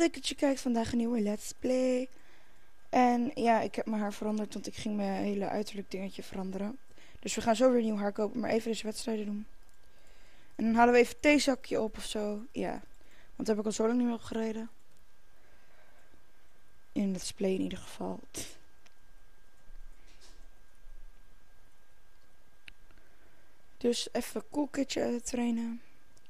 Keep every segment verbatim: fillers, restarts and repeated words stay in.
leuk dat je kijkt. Vandaag een nieuwe Let's Play. En ja, ik heb mijn haar veranderd, want ik ging mijn hele uiterlijk dingetje veranderen. Dus we gaan zo weer nieuw haar kopen, maar even deze wedstrijden doen. En dan halen we even een theezakje op of zo. Ja, want daar heb ik al zo lang niet meer op gereden. In Let's Play in ieder geval. Dus even cool kitje trainen.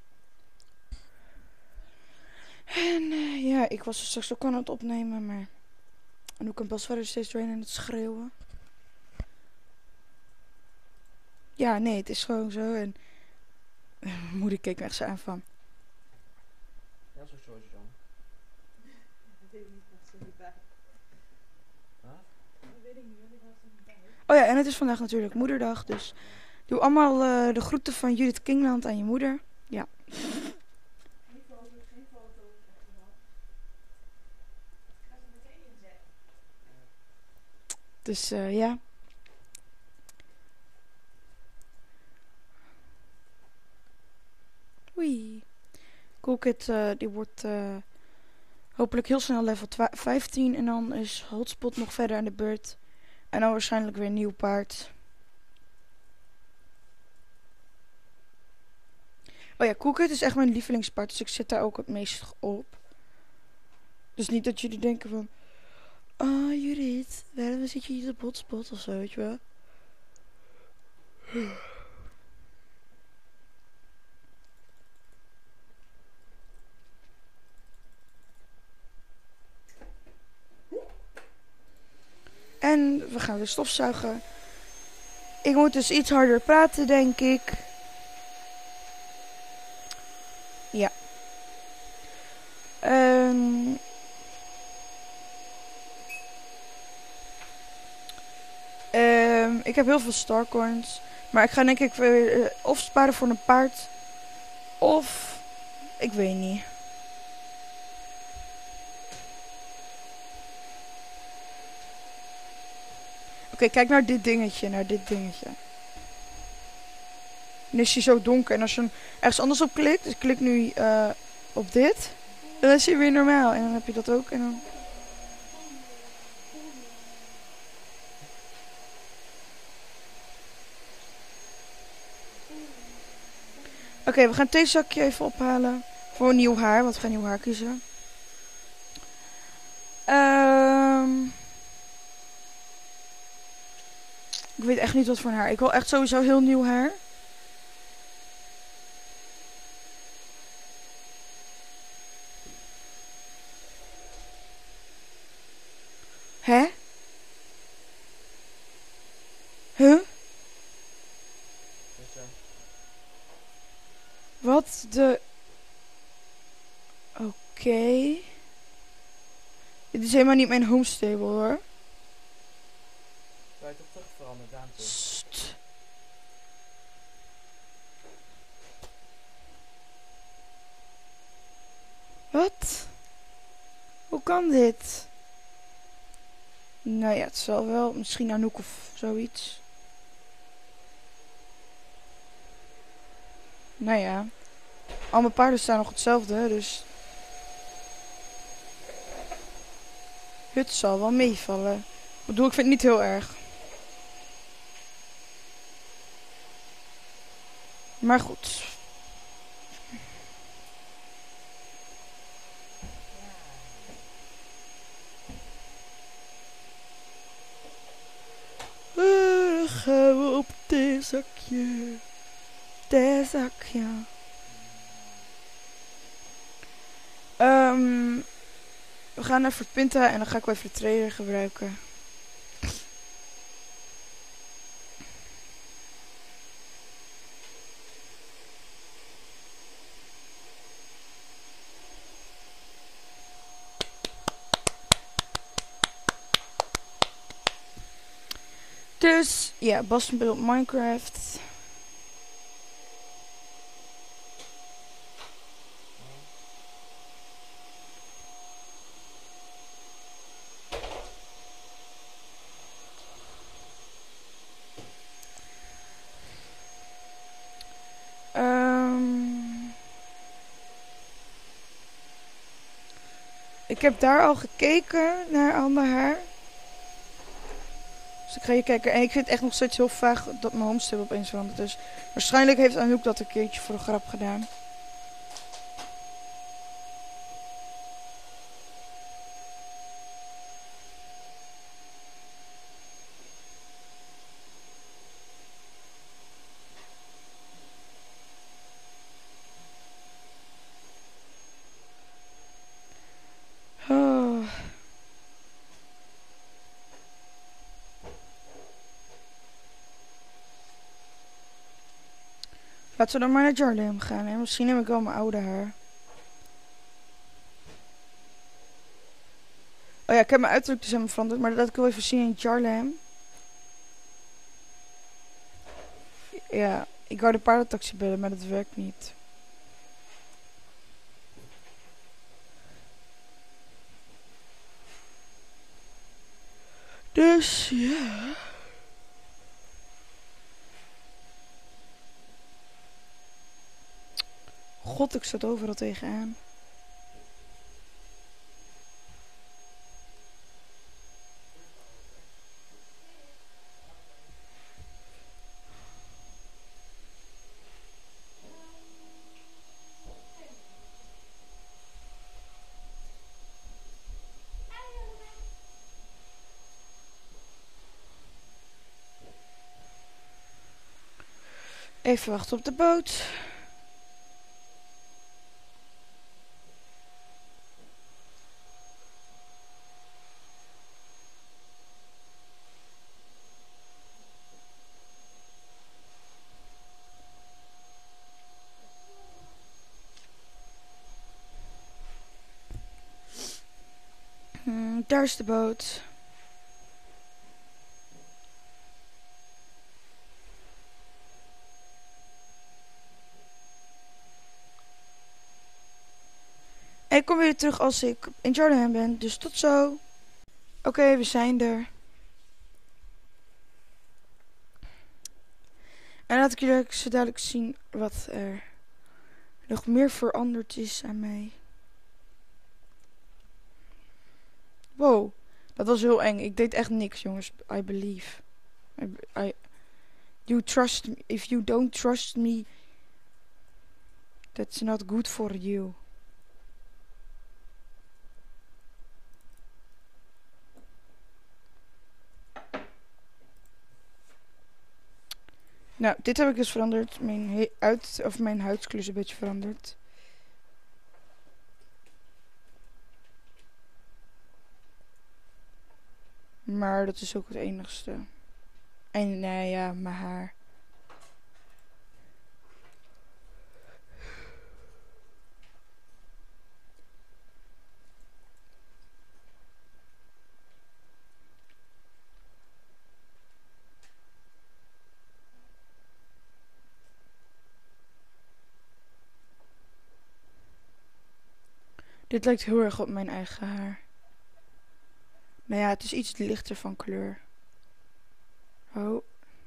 En uh, ja, ik was er straks ook aan het opnemen, maar... En hoe kan Bas verder steeds doorheen aan het schreeuwen? Ja, nee, het is gewoon zo. En uh, mijn moeder keek me echt zo aan van... Ja, zo zo dan. Dat weet ik niet, want ze niet bij. Wat? Dat weet ik niet, want ik was er niet bij. Oh ja, en het is vandaag natuurlijk moederdag, dus... Doe allemaal uh, de groeten van Judith Kingland aan je moeder. Ja. Geen foto's, geen foto's. Ik ga ze meteen inzetten. Dus uh, ja. Oei. Coolkid uh, die wordt uh, hopelijk heel snel level vijftien. En dan is Hotspot nog verder aan de beurt. En dan waarschijnlijk weer een nieuw paard. Oh ja, Coolkid is echt mijn lievelingspaard. Dus ik zit daar ook het meest op. Dus niet dat jullie denken van... Oh Judith, waarom zit je hier op Hotspot of zo, weet je wel? En we gaan weer stofzuigen. Ik moet dus iets harder praten, denk ik. Ja. Um, um, ik heb heel veel starcoins. Maar ik ga denk ik weer uh, of sparen voor een paard. Of... Ik weet niet. Oké, okay, kijk naar dit dingetje. Naar dit dingetje. Dan is hij zo donker. En als je ergens anders op klikt. Dus ik klik nu uh, op dit. Dan is hij weer normaal. En dan heb je dat ook. En dan... Oké, okay, we gaan het theezakje even ophalen. Voor een nieuw haar. Want we gaan nieuw haar kiezen. Um, ik weet echt niet wat voor een haar. Ik wil echt sowieso heel nieuw haar. Hè? Huh? Wat de... Oké. Okay. Dit is helemaal niet mijn homestable hoor. Kan je toch terug veranderen, Daan? Sst. Wat? Hoe kan dit? Nou ja, het zal wel. Misschien Anouk of zoiets. Nou ja. Al mijn paarden staan nog hetzelfde, dus... Het zal wel meevallen. Ik bedoel, ik vind het niet heel erg. Maar goed. Uh, dan gaan we op dit zakje. Dit zakje. Um, we gaan naar Verpinta en dan ga ik wel even de trailer gebruiken. Dus, ja, Bas speelt Minecraft. Ik Ik heb daar al gekeken naar ander haar. Dus ik ga hier kijken. En ik vind het echt nog steeds heel vaag dat mijn homestep opeens veranderd is. Waarschijnlijk heeft Anouk dat een keertje voor een grap gedaan. Oh. Laten we dan maar naar Jarlem gaan. Hè? Misschien neem ik wel mijn oude haar. Oh ja, ik heb mijn uiterlijk dus helemaal veranderd. Maar dat ik wel even zien in Jarlem. Ja, ik wou de paardentaxi bellen, maar dat werkt niet. Dus ja. God, ik zat overal tegenaan. Even wachten op de boot. Hmm, daar is de boot. En ik kom weer terug als ik in Jarlem ben. Dus tot zo. Oké, okay, we zijn er. En laat ik jullie zo dadelijk zien wat er nog meer veranderd is aan mij. Wow, dat was heel eng. Ik deed echt niks, jongens. I believe. I, I, you trust me. If you don't trust me, that's not good for you. Nou, dit heb ik dus veranderd. Mijn, uit, of mijn huidskleur is een beetje veranderd. Maar dat is ook het enigste. En nou ja, mijn haar. Dit lijkt heel erg op mijn eigen haar. Maar ja, het is iets lichter van kleur. Oh.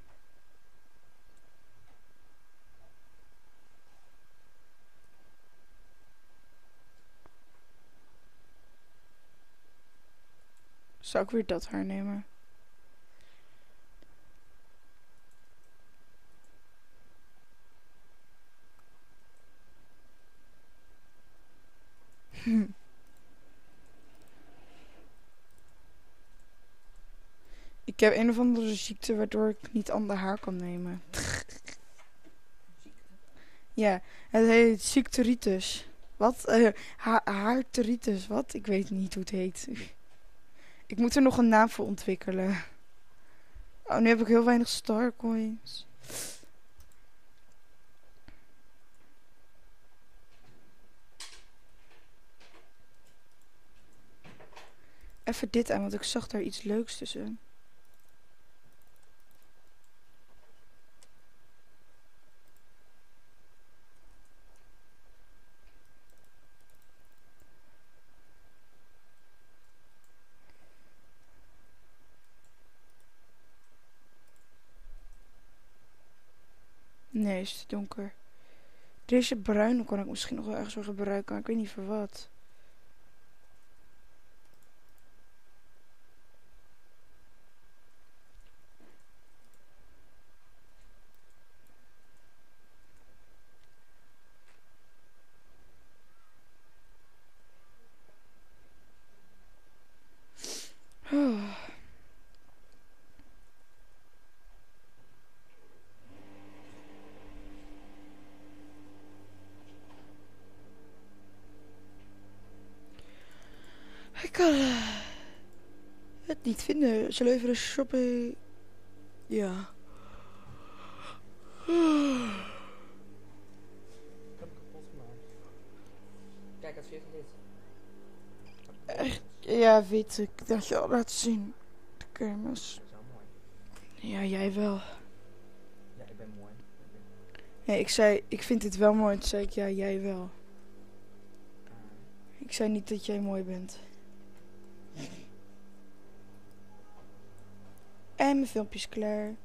Zou ik weer dat haar nemen? Hm. Ik heb een of andere ziekte waardoor ik niet ander haar kan nemen. Ja, het heet ziekteritis. Wat? Uh, ha haarteritis, wat? Ik weet niet hoe het heet. Ik moet er nog een naam voor ontwikkelen. Oh, nu heb ik heel weinig starcoins. Even dit aan, want ik zag daar iets leuks tussen. Nee, is te donker. Deze bruine kan ik misschien nog wel ergens wel gebruiken, maar ik weet niet voor wat. kan eh, het niet vinden. Zullen we even shoppen? Ja. Ik heb hem kapot gemaakt. Kijk, het zit dit. Echt? Ja, weet ik. Dat je al laat zien. De kermis. Dat is wel mooi. Ja, jij wel. Ja, ik ben mooi. Nee, ik zei, ik vind dit wel mooi. Toen zei ik, ja, jij wel. Ah. Ik zei niet dat jij mooi bent. En mijn filmpje is klaar.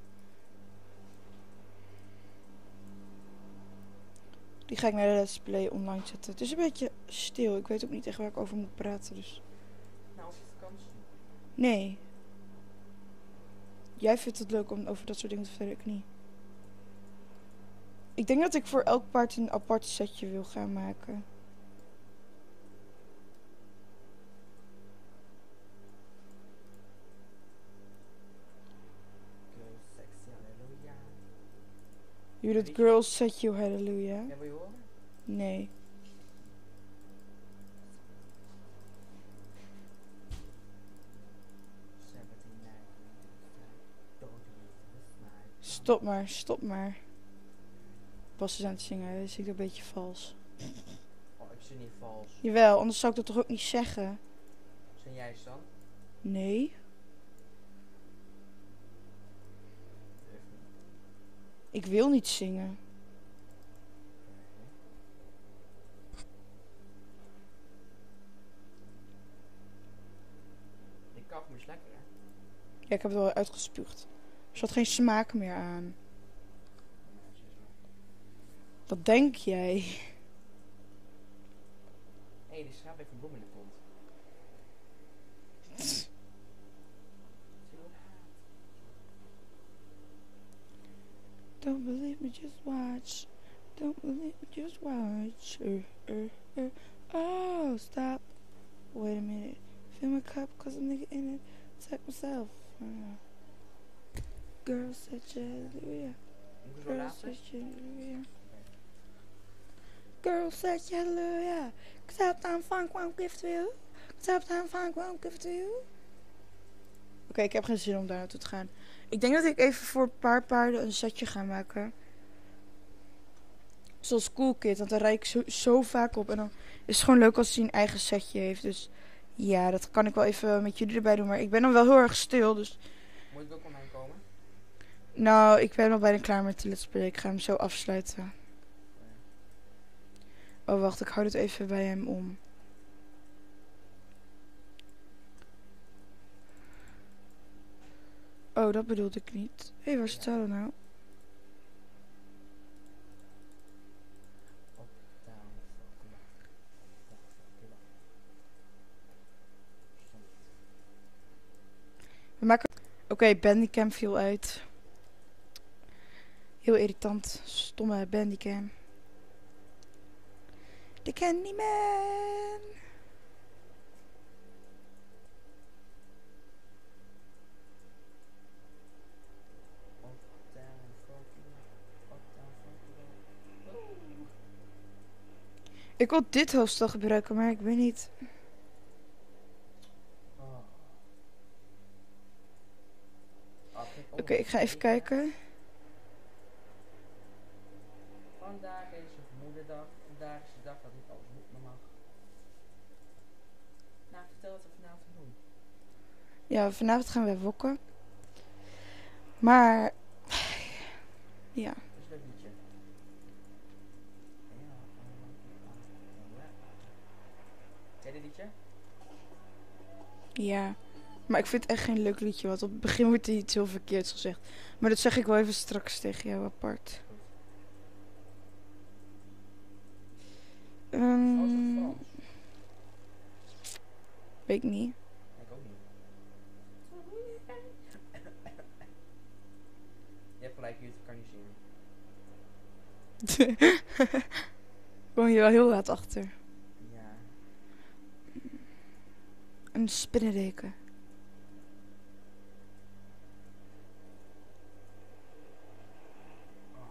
Die ga ik naar de Let's Play online zetten. Het is een beetje stil. Ik weet ook niet echt waar ik over moet praten. Dus. Nou, op vakantie. Nee. Jij vindt het leuk om over dat soort dingen te vertellen, ik niet. Ik denk dat ik voor elk paard een apart setje wil gaan maken. Girl, sexy, halleluja. You that girl set you hallelujah. Ja, wil je horen? Nee. Stop maar, stop maar. Bas is aan het zingen, hij zingt een beetje vals. Oh, ik zing niet vals. Jawel, anders zou ik dat toch ook niet zeggen? Zing jij eens dan? Nee. Durf niet. Ik wil niet zingen. Die kaf is lekker, hè? Ja, ik heb het wel uitgespuugd. Er zat geen smaak meer aan. Ja, dat is wel. Wat denk jij? Hé, hey, die schaap heeft een bloem in de kont. Zie je wat? Don't believe me, just watch. Don't believe me, just watch. Uh, uh, uh. Oh, stop. Wait a minute. Fill my cup, cause I'm nigga in it. Check myself. Uh. Girl, said you hallelujah. Moet ik zo Girl, laten? said you hallelujah. Girl, said you hallelujah. Except I'm funk, won't give to you. Except I'm funk, won't give to you. Oké, okay, ik heb geen zin om daar naartoe te gaan. Ik denk dat ik even voor een paar paarden een setje ga maken. Zoals Cool Kid, want daar rijd ik zo, zo vaak op. En dan is het gewoon leuk als hij een eigen setje heeft. Dus ja, dat kan ik wel even met jullie erbij doen. Maar ik ben dan wel heel erg stil, dus... Moet ik ook online komen? Nou, ik ben al bijna klaar met de Let's Play. Ik ga hem zo afsluiten. Oh, wacht, ik hou het even bij hem om. Oh, dat bedoelde ik niet. Hé, hey, waar staat het nou? Up, down, fuck, left. Down, fuck, left. Stond. We maken... Oké, okay, Bandicam viel uit. Heel irritant. Stomme Bandicam. De Candyman. Up, down, fuck, left. Up, down, fuck, left. Oh. Ik wil dit hoofdstel gebruiken, maar ik weet niet. Oh. Oh, kijk, oh, Oké, okay, ik ga even kijken. Vandaag is een moederdag. Vandaag is de dag dat ik alles moet maar mag. Nou, vertel wat we vanavond doen. Ja, vanavond gaan we wokken. Maar... Ja. Dat is een leuk liedje. Ken je dit liedje? Ja. Maar ik vind het echt geen leuk liedje, want op het begin wordt er iets heel verkeerds gezegd. Maar dat zeg ik wel even straks tegen jou apart. Um, Oh, is dat Frans? weet ik niet. Ik ook niet. Je hebt gelijk, YouTube kan je zingen. Kom je wel heel laat achter. Ja. Een spinnendeken. Oh.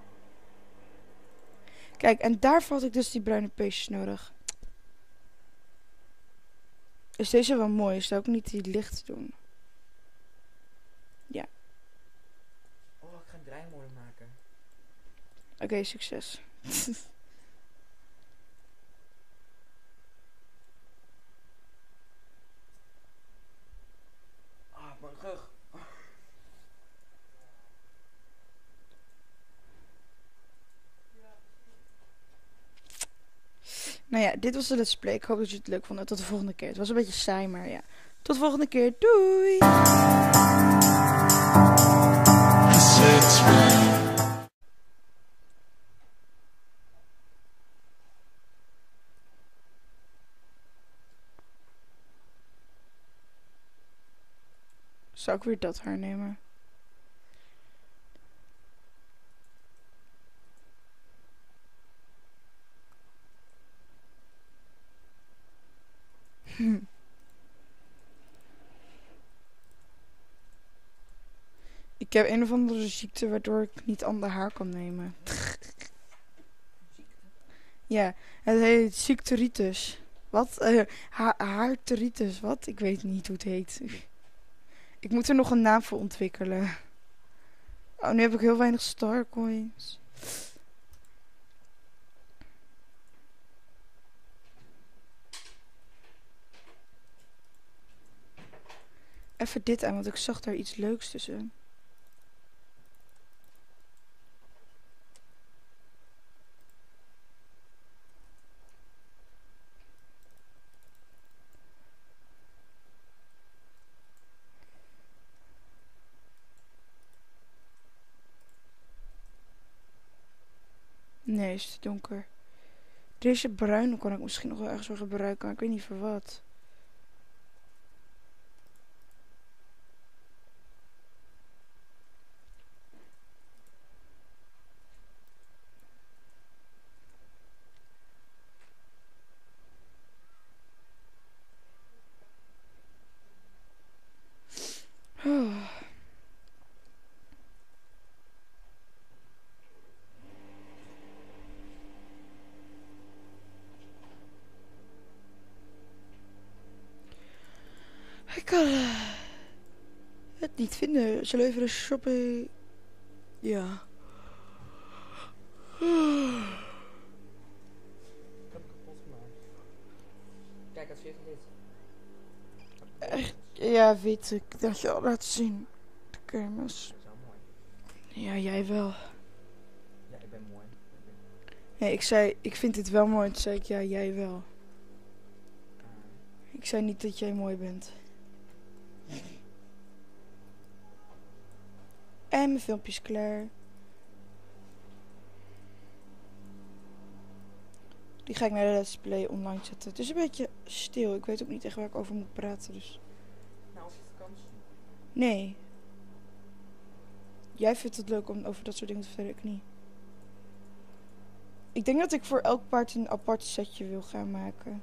Kijk, en daarvoor had ik dus die bruine peestjes nodig. Is deze wel mooi? Zou ik niet die licht doen? Ja. Oh, ik ga een draaimolen maken. Oké, okay, succes. Ah, mijn rug. Nou ja, dit was de Let's Play. Ik hoop dat je het leuk vond. Tot de volgende keer. Het was een beetje saai, maar ja. Tot de volgende keer. Doei! Zou ik weer dat haar nemen? Hm. Ik heb een of andere ziekte waardoor ik niet ander haar kan nemen. Ja, het heet ziekteritis. Wat? Uh, ha haarteritis. Wat? Ik weet niet hoe het heet. Ik moet er nog een naam voor ontwikkelen. Oh, nu heb ik heel weinig starcoins. Even dit aan, want ik zag daar iets leuks tussen. Nee, is te donker. Deze bruine kan ik misschien nog wel ergens weer gebruiken. Ik weet niet voor wat. Oh. Ik kan uh, het niet vinden. Zullen we even de shoppen? Ja. Ik heb hem kapot gemaakt. Kijk, het is weer dit. Echt? Ja, weet ik. Dat je al laat zien. De kermis. Dat is wel mooi. Ja, jij wel. Ja, ik ben mooi. Nee, ik zei, ik vind dit wel mooi. Toen zei ik, ja, jij wel. Uh, Ik zei niet dat jij mooi bent. En mijn filmpje is klaar. Die ga ik naar de Let's Play online zetten. Het is een beetje stil. Ik weet ook niet echt waar ik over moet praten. Dus. nou, als je vakantie. Nee. Jij vindt het leuk om over dat soort dingen te vertellen, ik niet. Ik denk dat ik voor elk paard een apart setje wil gaan maken.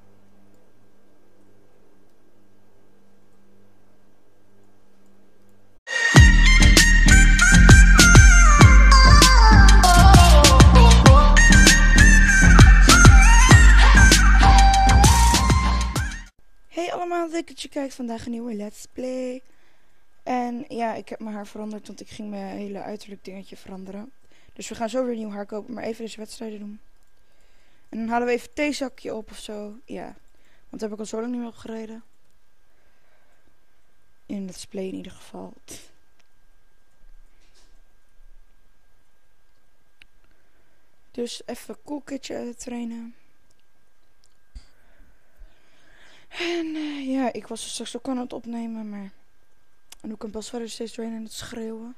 Hey allemaal, leuk dat je kijkt. Vandaag een nieuwe Let's Play. En ja, ik heb mijn haar veranderd, want ik ging mijn hele uiterlijk dingetje veranderen. Dus we gaan zo weer nieuw haar kopen, maar even deze wedstrijden doen. En dan halen we even een theezakje op of zo. Ja, want daar heb ik al zo lang niet meer op gereden. In Let's Play in ieder geval. Dus even cool kitje trainen. En uh, ja, ik was er straks ook aan het opnemen, maar... En hoe kan pas verder steeds trainen en het schreeuwen?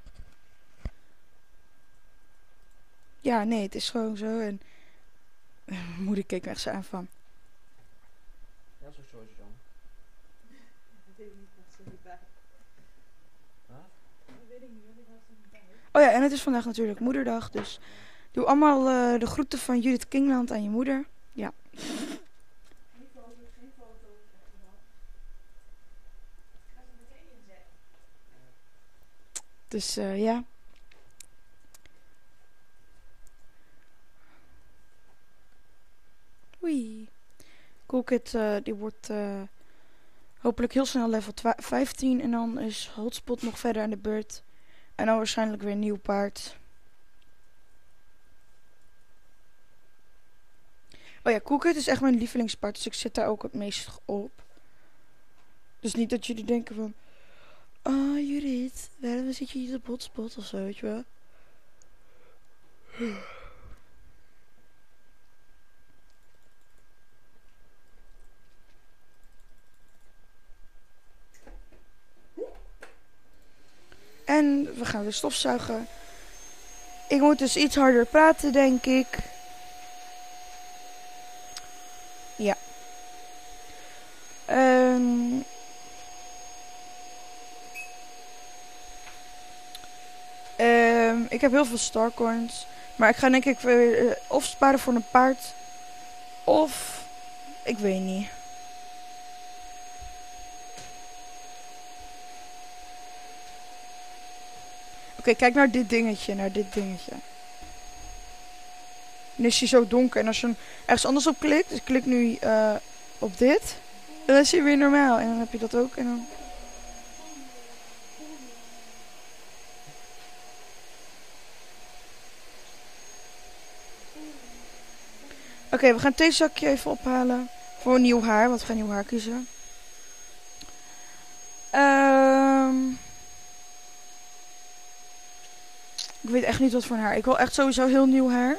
Ja, nee, het is gewoon zo. En uh, mijn moeder keek me echt zo aan van... Ja, zo zo dan. Dat weet ik niet, was er niet bij. Wat? Dat weet ik niet, want ik was er niet bij. Oh ja, en het is vandaag natuurlijk moederdag, dus... Doe allemaal uh, de groeten van Judith Kingland aan je moeder. Ja. Geen foto's, geen foto's, zegt ze dan. Ik ga ze meteen inzetten. Dus uh, ja. Oei. Coolkid uh, die wordt uh, hopelijk heel snel level twa- vijftien. En dan is Hotspot nog verder aan de beurt. En dan waarschijnlijk weer een nieuw paard. Oh ja, Cookit is echt mijn lievelingspaard. Dus ik zit daar ook het meest op. Dus niet dat jullie denken van... Oh Judith, waarom zit je niet op Hotspot of zo, weet je wel? En we gaan weer stofzuigen. Ik moet dus iets harder praten, denk ik. Ja. Ehm... Ehm, ik heb heel veel starcoins. Maar ik ga denk ik weer eh, of sparen voor een paard. Of... Ik weet niet. Oké, kijk naar dit dingetje. Naar dit dingetje. Dan is hij zo donker. En als je hem ergens anders op klikt. Dus ik klik nu eh, op dit. Dan is hij weer normaal. En dan heb je dat ook. En dan... Oké, we gaan het theezakje even ophalen. Voor een nieuw haar, want we gaan nieuw haar kiezen. Ehm... Ik weet echt niet wat voor een haar. Ik wil echt sowieso heel nieuw haar.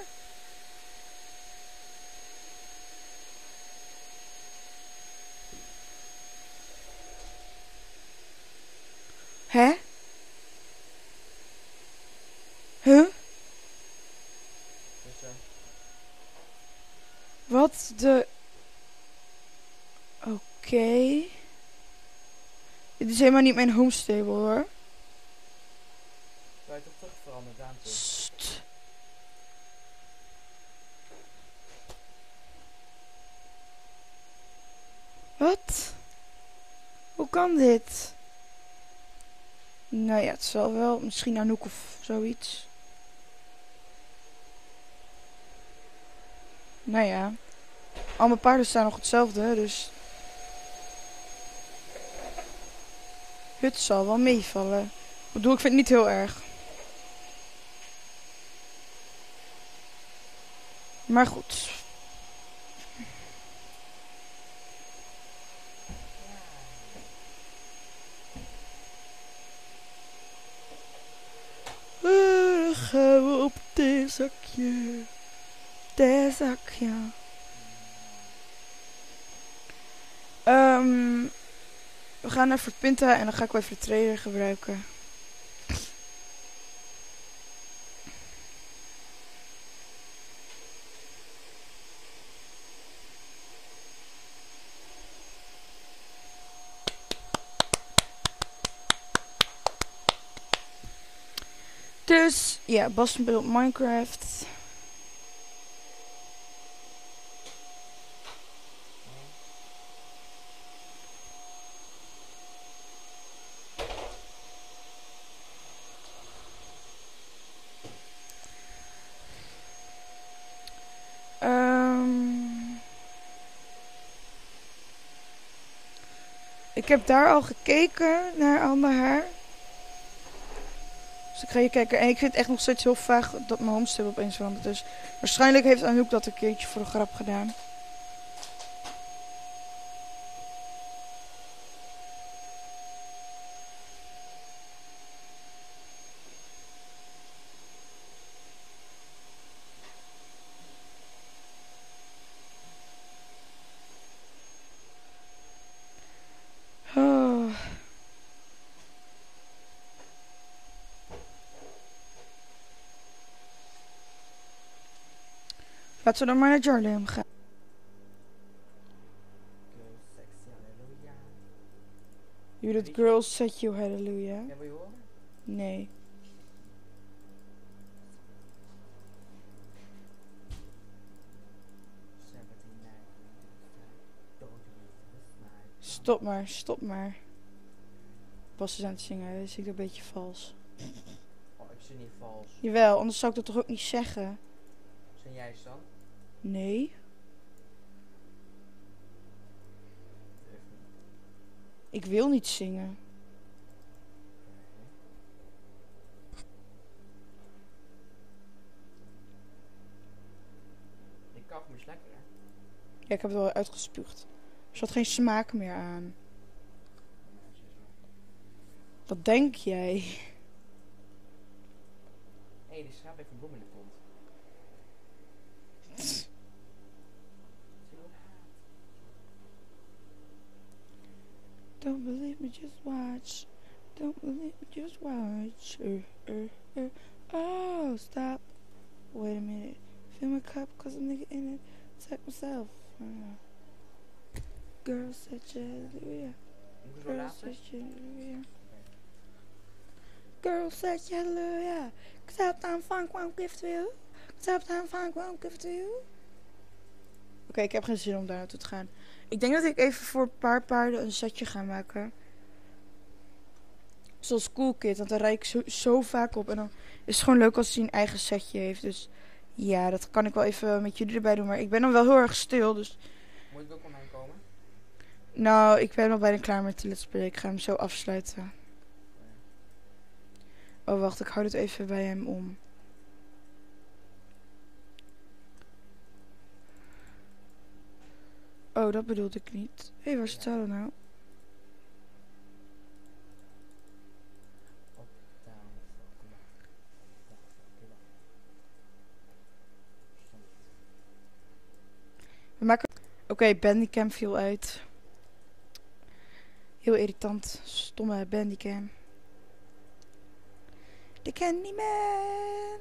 Hè? Huh? Dus, eh, Wat de... Oké. Dit is helemaal niet mijn homestable hoor. Kan je toch terug veranderen, Daante? Sst. Wat? Hoe kan dit? Nou ja, het zal wel. Misschien Anouk of zoiets. Nou ja. Al mijn paarden staan nog hetzelfde, dus... Het zal wel meevallen. Ik bedoel, ik vind het niet heel erg. Maar goed. Uh, dan gaan we op dit zakje. Dit zakje. Ehm, we gaan naar Fort Pinta en dan ga ik wel even de trader gebruiken. Dus, ja, Boston Build Minecraft. Um, ik heb daar al gekeken naar ander haar. Dus ik ga hier kijken. En ik vind het echt nog steeds heel vaag dat mijn homestable opeens veranderd is. Waarschijnlijk heeft Anouk dat een keertje voor een grap gedaan. Oh. Laten we dan maar naar Jarlem gaan. Girl, sexy, halleluja. Judith Girls set you hallelujah. Ja, wil je horen? Nee. Stop maar, stop maar. Bas is aan het zingen, dus ik doe een beetje vals. Oh, ik zing niet vals. Jawel, anders zou ik dat toch ook niet zeggen? Zing jij eens dan? Nee. Durf niet. Ik wil niet zingen. Die kauwgom is lekker, hè? Ja, ik heb het wel uitgespuugd. Er zat geen smaak meer aan. Ja, ze is wel. Wat denk jij? Hé, hey, die schaap heeft een bloem in de kont. Zie je wel? Don't believe me, just watch. Don't believe me, just watch. Uh, uh, uh. Oh, stop. Wait a minute. Fill my cup, cause a nigga in it. Take myself. Uh. Girl, said hallelujah. Moet ik zo Girl, laten? said hallelujah. Girl, said hallelujah. Except I'm funk, won't give to you. Except I'm funk, won't give to you. Oké, okay, ik heb geen zin om daar naartoe te gaan. Ik denk dat ik even voor een paar paarden een setje ga maken. Zoals Cool Kid, want daar rijd ik zo, zo vaak op. En dan is het gewoon leuk als hij een eigen setje heeft. Dus ja, dat kan ik wel even met jullie erbij doen. Maar ik ben dan wel heel erg stil, dus... Moet ik ook omheen komen? Nou, ik ben al bijna klaar met de let's play. Ik ga hem zo afsluiten. Nee. Oh, wacht, ik hou het even bij hem om. Oh, dat bedoelde ik niet. Hé, hey, waar staat het nou? Op, down, fuck, down, fuck, down. Stond het. We maken... Oké, okay, Bandicam viel uit. Heel irritant. Stomme Bandicam. De Candyman.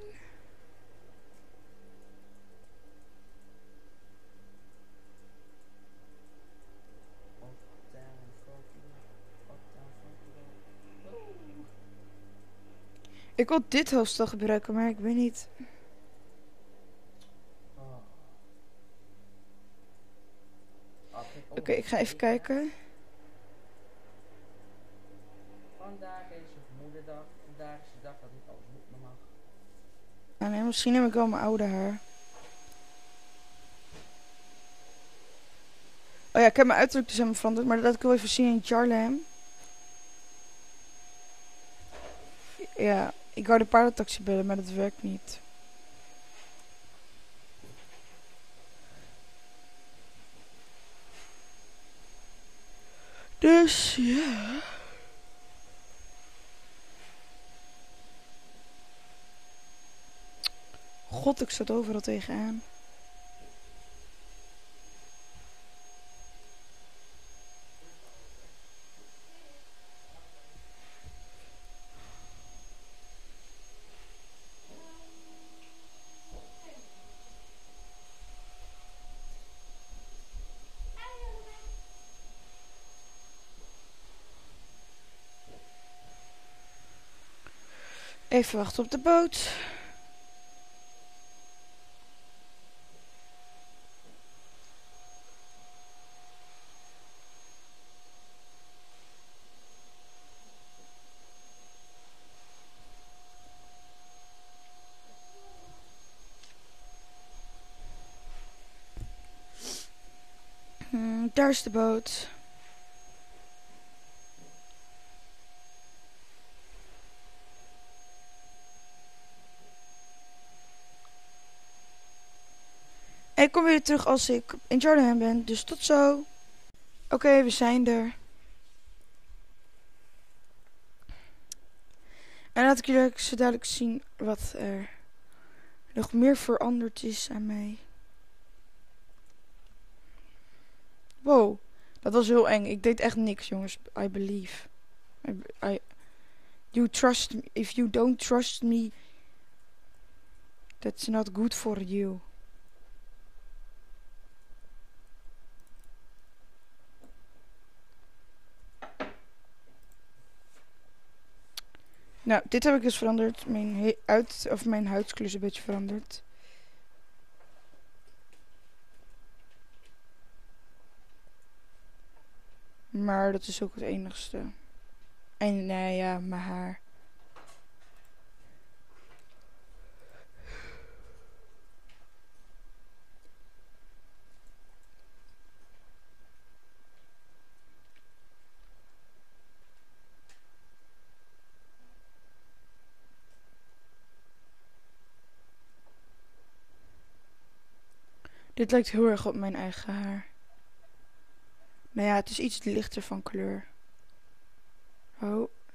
Up, down, fuck, down. Up, down, fuck, down. Ik wil dit hoofdstel gebruiken, maar ik weet niet. Oh. Oh, Oké, okay, ik ga even kijken. Vandaag is het moederdag. Vandaag is de dag dat ik alles moet mag. Ah, nee, misschien heb ik wel mijn oude haar. Oh ja, ik heb mijn uiterlijk dus helemaal veranderd. Maar dat ik wil even zien in Charlam. Ja, ik wou de paardentaxi bellen, maar dat werkt niet. Dus ja. God, ik zat overal tegenaan. Even wachten op de boot. Hmm, daar is de boot. En ik kom weer terug als ik in Jordan ben. Dus tot zo. Oké, okay, we zijn er. En laat ik jullie zo duidelijk zien wat er nog meer veranderd is aan mij. Wow, dat was heel eng. Ik deed echt niks, jongens. I believe. I, I, you trust me. If you don't trust me, that's not good for you. Nou, dit heb ik dus veranderd. Mijn, uit, of mijn huidskleur is een beetje veranderd. Maar dat is ook het enigste. En nou ja, mijn haar. Dit lijkt heel erg op mijn eigen haar. Maar ja, het is iets lichter van kleur. Oh.